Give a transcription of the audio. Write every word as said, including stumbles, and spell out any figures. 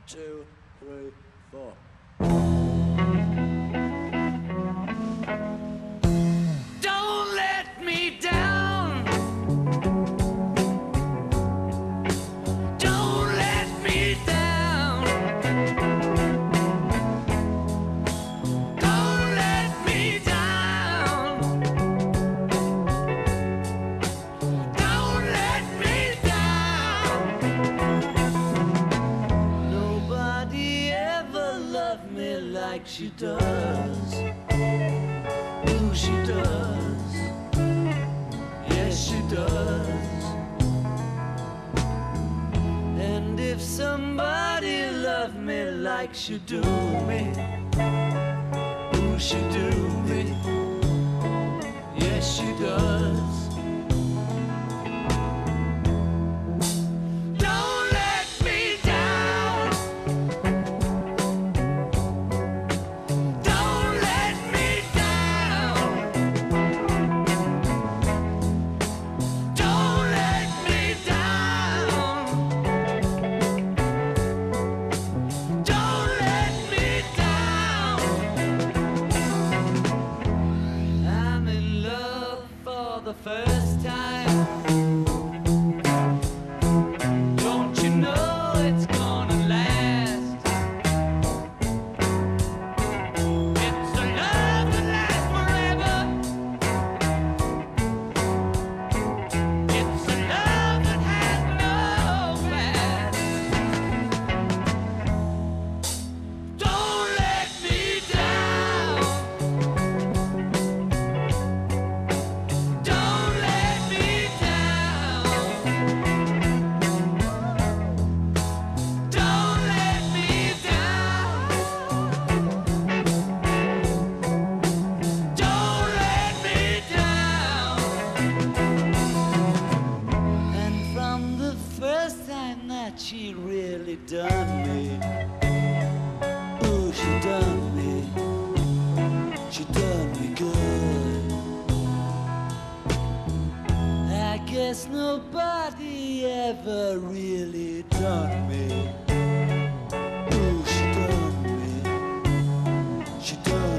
two, three, four. Don't let me down. Don't let me down. Don't let me down. Don't let me down. Nobody ever loved me like she does. Ooh, she does. Yes, she does. And if somebody loved me like she do me, ooh, she do me. Yes, she does. Don't let me down. Don't let me down. Don't let me down. Don't let me down. I'm in love for the first time. Don't you know it's gonna last? It's a love that lasts forever. It's a love that has no past. Don't let me down. Don't let me down. Don't let me down. Don't let me down. And from the first time that she really done me, ooh, she done me, she done me good. I guess nobody ever really done me. Ooh, she done me, she done